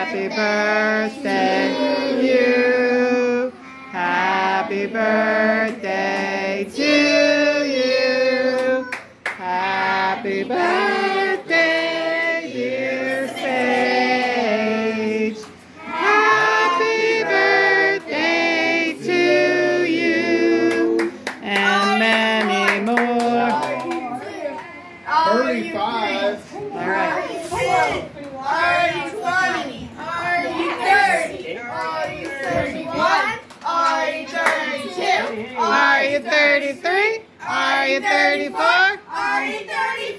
Happy birthday to you. Happy birthday to you. Happy birthday, dear Saige. Happy birthday to you. And many more. 35. All right. Are you 20? Are you 30? Are you 31? Are you 32? Are you 33? Are you 34? Are you 38?